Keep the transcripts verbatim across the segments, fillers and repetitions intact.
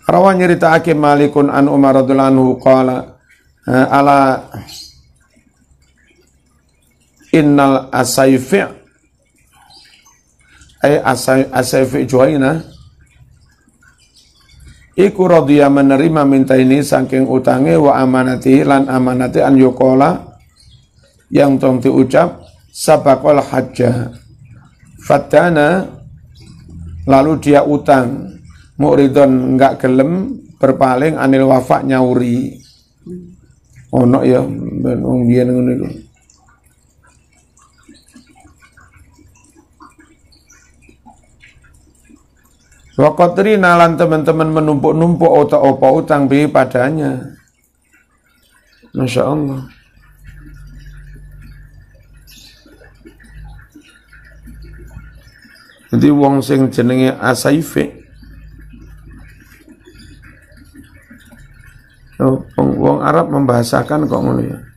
Rawan nyeritaake Malikun an Umar radhiyallahu anhu qala ala innal asayfi' ay asay asayfi' Juhaina iku radhiya menerima minta ini saking utange wa amanati lan amanati an yuqala yang tong diucap sabaqal hajjah fatana lalu dia utang muridon enggak gelem berpaling anil wafa nyauri ono ya ben wong biyen ngono iku Wakotri nalan teman-teman menumpuk-numpuk otak-otak utang bi padanya. Masya Allah. Jadi wong sing jenenge asaife. Oh, wong, wong Arab membahasakan kok ngono ya.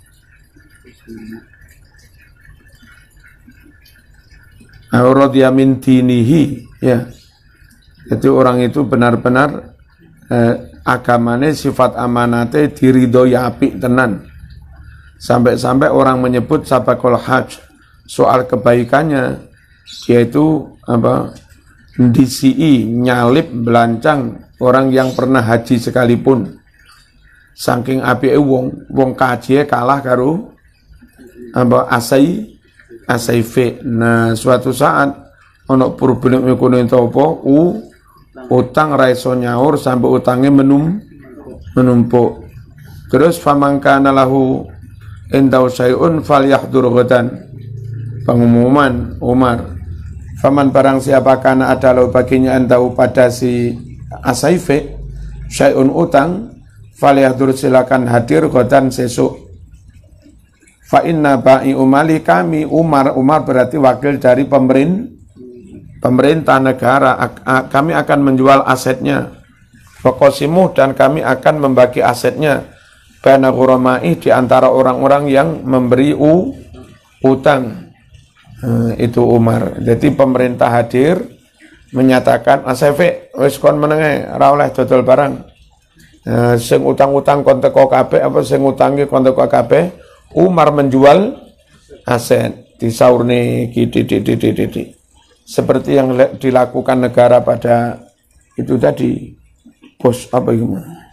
Auradhiya min dinihi ya. Jadi orang itu benar-benar eh, agamanya sifat amanate diridhoi apik tenan. Sampai-sampai orang menyebut sabaqul hajj soal kebaikannya dia itu apa D C I nyalip belancang orang yang pernah haji sekalipun. Saking apike wong wong kaji kalah karo apa asai asaife. Nah, suatu saat ono problem ekonomi apa u utang raiso nyaur sampai utangnya menum menumpuk. Terus famangkana lahu indau syai'un falyahdur ghadan. Pengumuman Umar. Faman barang siapa kana ada lahu baginya andau pada si asaife syai'un utang falyahdur silakan hadir ghadan sesuk. Fa inna ba'i umali kami Umar Umar berarti wakil dari pemerintah pemerintah negara, kami akan menjual asetnya Faqasimuh dan kami akan membagi asetnya Bana ghurama'i di antara orang-orang yang memberi u, utang hmm, itu Umar. Jadi pemerintah hadir menyatakan asefe wis kon menenge ra oleh dodol barang uh, sing utang-utang kon teko kabeh apa sing utangi kon teko kabeh. Umar menjual aset disaurne titik-titik seperti yang dilakukan negara pada itu tadi bos apa itu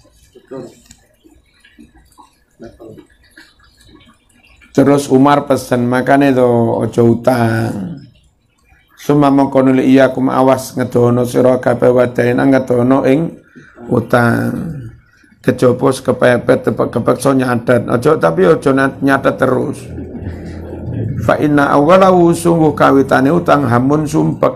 terus Umar pesan makanya itu ojo utang summa mengkono li iyakum awas ngedono sira kabeh wadain ngedono ing utang kejopos kepepet kepeksa nyadat ojo tapi ojo nyadat terus. Fa inna awalahu sungguh kawitane utang hamun sumpek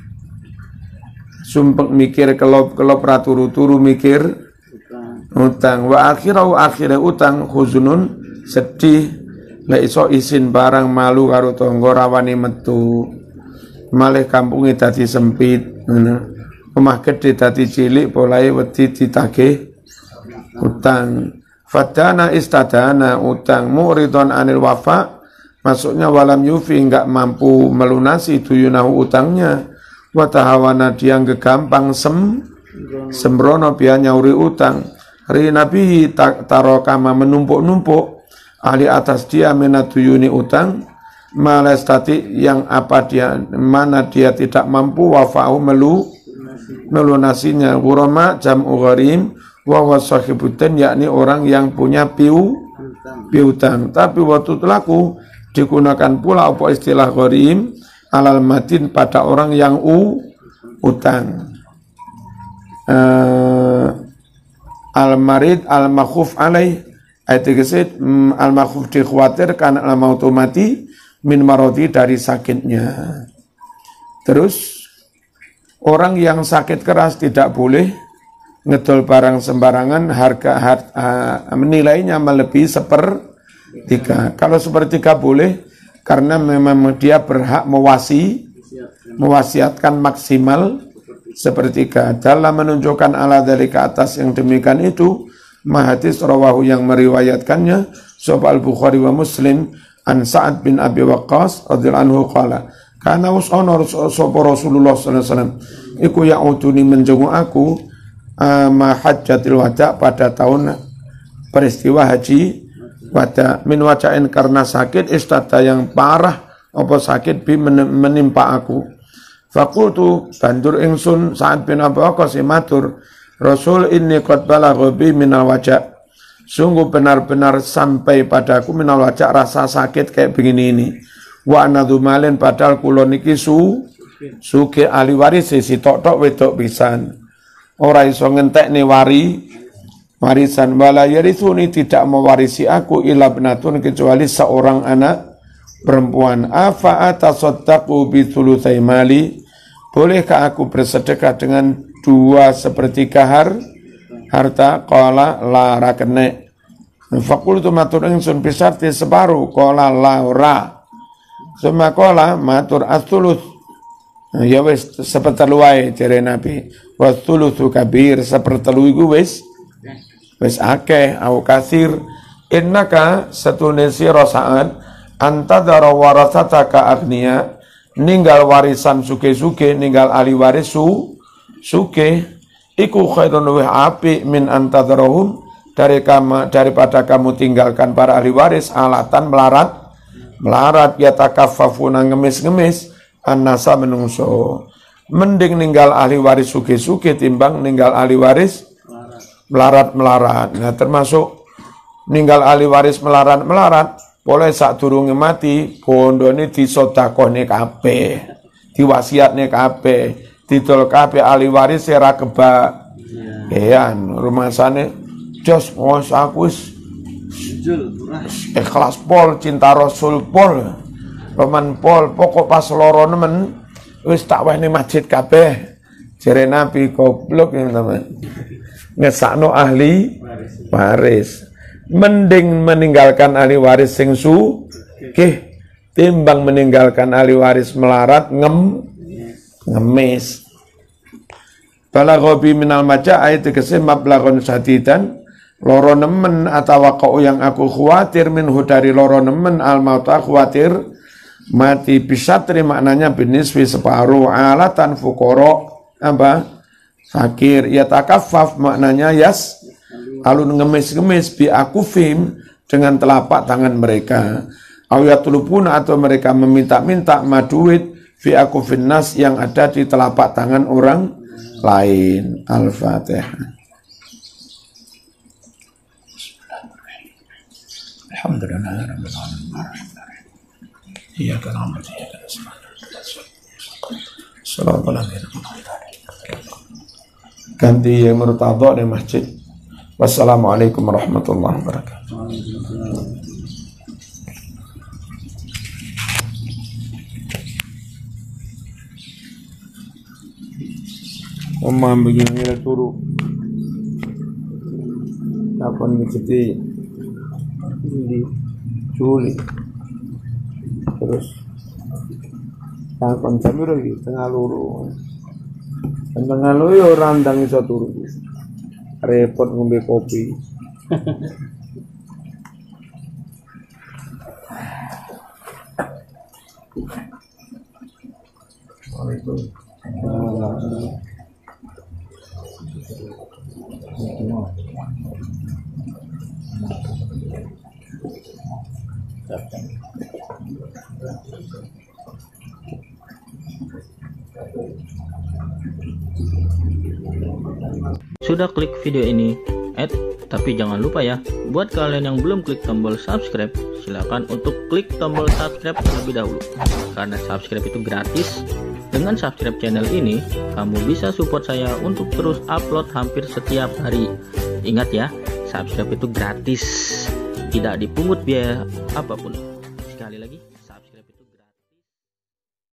sumpek mikir kelop-kelop raturu-turu mikir utang wa akhirau akhire utang khuzunun sedih la iso isin barang malu karo tangga rawani metu malih kampunge dadi sempit ngono omah gedhe dadi cilik polahe wedi ditagih utang fadana istadana utang muridon anil wafa. Maksudnya walam yufi enggak mampu melunasi tuyunahu utangnya watahawana dia gampang sem sembrono biar nyauri utang ri nabi tarokama menumpuk-numpuk ahli atas dia menatuyuni utang malestati yang apa dia mana dia tidak mampu wafa'u melu melunasinya ghurama jam'u gharim wa huwa sahibuddin yakni orang yang punya piu piutang tapi waktu telaku digunakan pula apa istilah gharim alal madin pada orang yang u utang uh, al marid al makhuf alaih ayat kesit um, al makhuf dikhawatirkan al mautu mati min marodi dari sakitnya. Terus orang yang sakit keras tidak boleh ngedol barang sembarangan harga harga uh, menilainya melebihi seper tiga. Kalau sepertiga boleh karena memang dia berhak mewasi mewasiatkan maksimal sepertiga. Dalam menunjukkan ala dari ke atas yang demikian itu mahadis rawahu yang meriwayatkannya sahih al-Bukhari wa Muslim an Sa'ad bin Abi Waqqas radhiyallahu anhu qala kana usana sapa Rasulullah sallallahu alaihi wasallam iku ya'uduni menjenguk aku ama hajjatil wada pada tahun peristiwa haji wada min wajain karena sakit istada yang parah apa sakit bi menimpa aku. Fakultu bandur ingsun Sa'ad bin Abi Waqqas matur Rasul ini qad balagha bi minal wajah, sungguh benar-benar sampai padaku minal wajah rasa sakit kayak begini ini. Wa anadhu malin padahal kula niki su suke ahli waris si tok-tok wedok pisan. Ora iso ngentekne wari warisan wala yarithuni tidak mewarisi aku illa binatun kecuali seorang anak perempuan. Afa atasaddaqu bi thulutsai mali, bolehkah aku bersedekah dengan dua sepertiga har harta? Qala la ra kene. Fakultu matur ingsun bisarti separuh. Qala la ora. Suma qala matur as-thuluts, ya wis sepertelu wae jere Nabi. Wa thulutsu kabir, sepertelu iku wis wis akeh au kasir. Innaka satune sira Sa'ad antadara warasataka agniya, ninggal warisan suke-suke, ninggal ahli waris su suke iku khairun wa api min antadarahum, dari kamu, daripada kamu tinggalkan para ahli waris alatan melarat melarat yatakaffafuna ngemis-ngemis annasa menungso. Mending ninggal ahli waris suke-suke timbang ninggal ahli waris melarat-melarat. Nah termasuk ninggal ahli waris melarat-melarat boleh sak durunge mati bondone disedekahne kabeh, diwasiatne kabeh, didol kabeh ahli waris ora kebak. Kean rumasane jos ngos aku wis ikhlas pol, cinta Rasul pol, roman pol, pokok pas loro nemen wis tak wehne masjid kabeh. Jere Nabi goblok ya teman. Ngesakno ahli waris. Mending meninggalkan ahli waris sing sugih timbang meninggalkan ahli waris melarat ngem ngemis. Balaghobi minal maja ayat tegese mablaghun sadidan, loro nemen atawa kau yang aku khawatir minhu dari loro nemen al mauta khawatir mati bisatri maknanya biniswi separuh alatan fukoro apa fakir ya takafaf maknanya yas alun ngemis-ngemis bi akufim dengan telapak tangan mereka awiyatulupuna atau mereka meminta-minta maduit fi akufin nas yang ada di telapak tangan orang lain. Al-Fatihah. Alhamdulillah. Iyyaka na'budu wa iyyaka nasta'in. Ganti yang murtadha di masjid. Wassalamualaikum warahmatullahi wabarakatuh. Omah begini lah turu. Kapan ngeceti di Juli. Terus kapan sampai lagi tengah luru. Tengah luru ya randang iso turu. Repot ngombe kopi. Waalaikumsalam. Sudah klik video ini, add, tapi jangan lupa ya, buat kalian yang belum klik tombol subscribe, silakan untuk klik tombol subscribe terlebih dahulu. Karena subscribe itu gratis. Dengan subscribe channel ini, kamu bisa support saya untuk terus upload hampir setiap hari. Ingat ya, subscribe itu gratis, tidak dipungut biaya apapun.